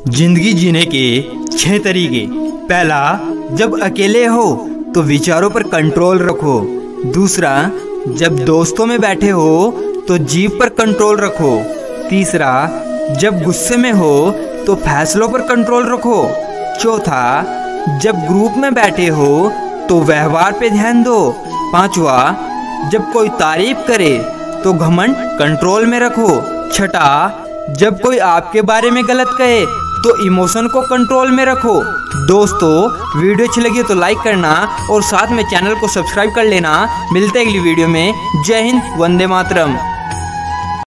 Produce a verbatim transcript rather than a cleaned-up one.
जिंदगी जीने के छह तरीके। पहला, जब अकेले हो तो विचारों पर कंट्रोल रखो। दूसरा, जब दोस्तों में बैठे हो तो जीभ पर कंट्रोल रखो। तीसरा, जब गुस्से में हो तो फैसलों पर कंट्रोल रखो। चौथा, जब ग्रुप में बैठे हो तो व्यवहार पे ध्यान दो। पांचवा, जब कोई तारीफ करे तो घमंड कंट्रोल में रखो। छठा, जब कोई आपके बारे में गलत कहे तो इमोशन को कंट्रोल में रखो। दोस्तों, वीडियो अच्छी लगी तो लाइक करना और साथ में चैनल को सब्सक्राइब कर लेना। मिलते हैं अगली वीडियो में। जय हिंद, वंदे मातरम।